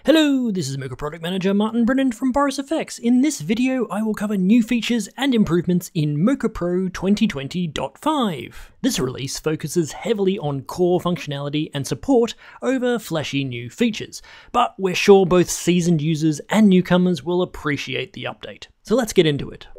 Hello, this is Mocha Product Manager Martin Brennand from Boris FX. In this video, I will cover new features and improvements in Mocha Pro 2020.5. This release focuses heavily on core functionality and support over flashy new features, but we're sure both seasoned users and newcomers will appreciate the update. So let's get into it.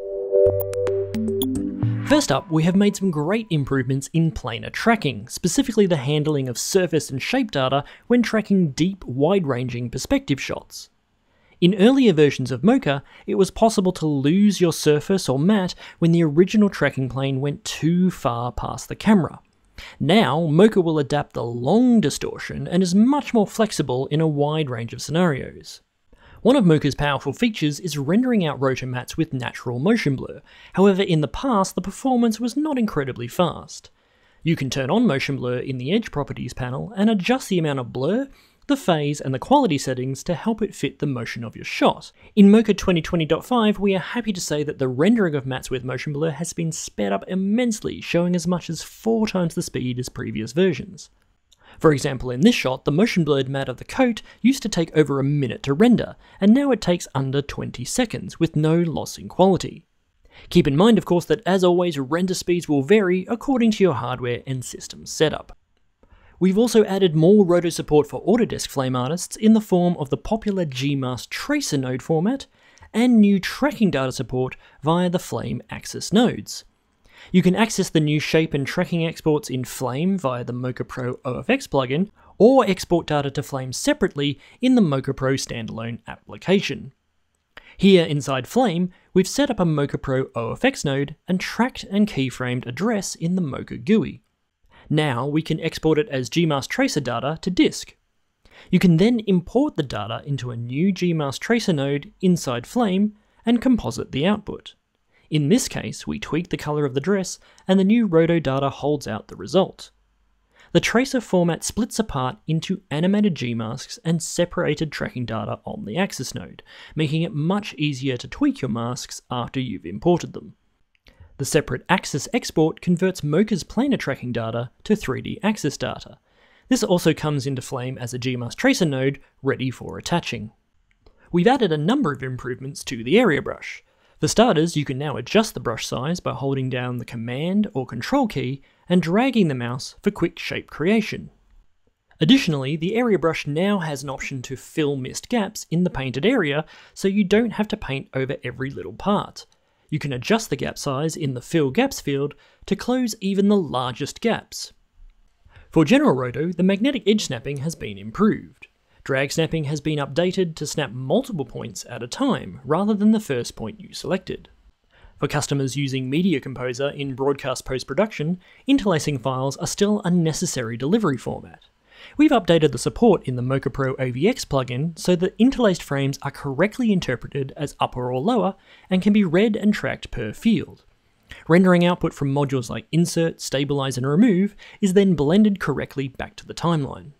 First up, we have made some great improvements in planar tracking, specifically the handling of surface and shape data when tracking deep, wide-ranging perspective shots. In earlier versions of Mocha, it was possible to lose your surface or matte when the original tracking plane went too far past the camera. Now, Mocha will adapt the long distortion and is much more flexible in a wide range of scenarios. One of Mocha's powerful features is rendering out roto mattes with natural motion blur. However, in the past, the performance was not incredibly fast. You can turn on motion blur in the Edge Properties panel and adjust the amount of blur, the phase, and the quality settings to help it fit the motion of your shot. In Mocha 2020.5, we are happy to say that the rendering of mattes with motion blur has been sped up immensely, showing as much as 4 times the speed as previous versions. For example, in this shot, the motion blurred matte of the coat used to take over a minute to render, and now it takes under 20 seconds, with no loss in quality. Keep in mind, of course, that as always, render speeds will vary according to your hardware and system setup. We've also added more Roto support for Autodesk Flame artists in the form of the popular Gmask tracer node format, and new tracking data support via the Flame axis nodes. You can access the new shape and tracking exports in Flame via the Mocha Pro OFX plugin, or export data to Flame separately in the Mocha Pro standalone application. Here inside Flame, we've set up a Mocha Pro OFX node and tracked and keyframed address in the Mocha GUI. Now we can export it as Gmask tracer data to disk. You can then import the data into a new Gmask tracer node inside Flame and composite the output. In this case, we tweak the color of the dress, and the new Roto data holds out the result. The tracer format splits apart into animated Gmasks and separated tracking data on the axis node, making it much easier to tweak your masks after you've imported them. The separate axis export converts Mocha's planar tracking data to 3D axis data. This also comes into Flame as a Gmask tracer node ready for attaching. We've added a number of improvements to the area brush. For starters, you can now adjust the brush size by holding down the Command or Control key and dragging the mouse for quick shape creation. Additionally, the area brush now has an option to fill missed gaps in the painted area, so you don't have to paint over every little part. You can adjust the gap size in the Fill Gaps field to close even the largest gaps. For General Roto, the magnetic edge snapping has been improved. Drag snapping has been updated to snap multiple points at a time, rather than the first point you selected. For customers using Media Composer in broadcast post-production, interlacing files are still a necessary delivery format. We've updated the support in the Mocha Pro AVX plugin so that interlaced frames are correctly interpreted as upper or lower and can be read and tracked per field. Rendering output from modules like Insert, Stabilize, and Remove is then blended correctly back to the timeline.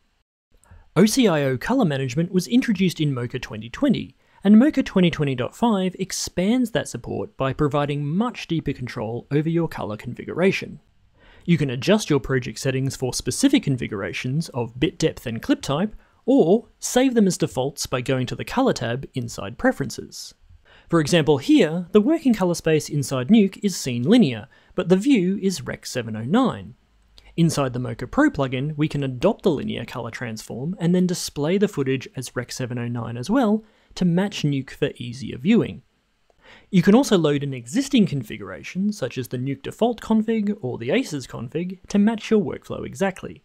Ocio color management was introduced in Mocha 2020, and Mocha 2020.5 expands that support by providing much deeper control over your color configuration. You can adjust your project settings for specific configurations of bit depth and clip type, or save them as defaults by going to the Color tab inside Preferences. For example, here, the working color space inside Nuke is seen linear, but the view is Rec 709. Inside the Mocha Pro plugin, we can adopt the linear color transform and then display the footage as Rec 709 as well to match Nuke for easier viewing. You can also load an existing configuration, such as the Nuke default config or the Aces config, to match your workflow exactly.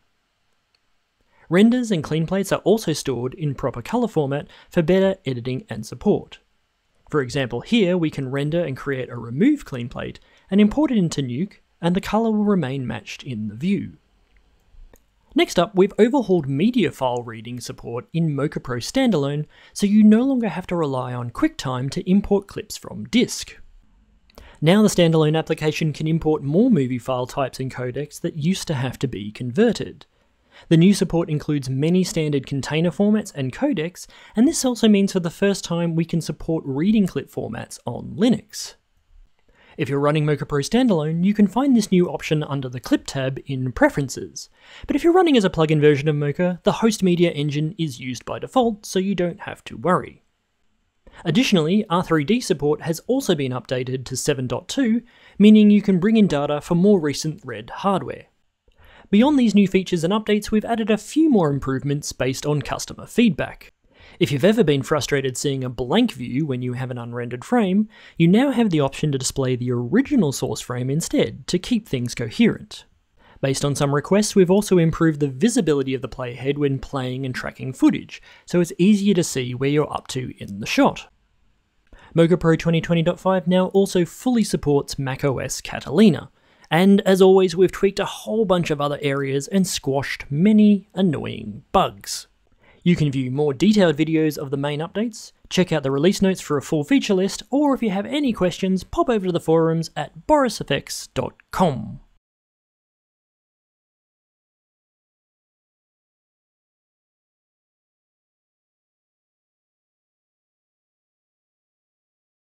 Renders and clean plates are also stored in proper color format for better editing and support. For example, here we can render and create a remove clean plate and import it into Nuke, and the color will remain matched in the view. Next up, we've overhauled media file reading support in Mocha Pro standalone, so you no longer have to rely on QuickTime to import clips from disk. Now the standalone application can import more movie file types and codecs that used to have to be converted. The new support includes many standard container formats and codecs, and this also means for the first time we can support reading clip formats on Linux. If you're running Mocha Pro standalone, you can find this new option under the Clip tab in Preferences. But if you're running as a plugin version of Mocha, the host media engine is used by default, so you don't have to worry. Additionally, R3D support has also been updated to 7.2, meaning you can bring in data for more recent red hardware. Beyond these new features and updates, we've added a few more improvements based on customer feedback. If you've ever been frustrated seeing a blank view when you have an unrendered frame, you now have the option to display the original source frame instead to keep things coherent. Based on some requests, we've also improved the visibility of the playhead when playing and tracking footage, so it's easier to see where you're up to in the shot. Mocha Pro 2020.5 now also fully supports macOS Catalina, and as always, we've tweaked a whole bunch of other areas and squashed many annoying bugs. You can view more detailed videos of the main updates, check out the release notes for a full feature list, or if you have any questions, pop over to the forums at borisfx.com.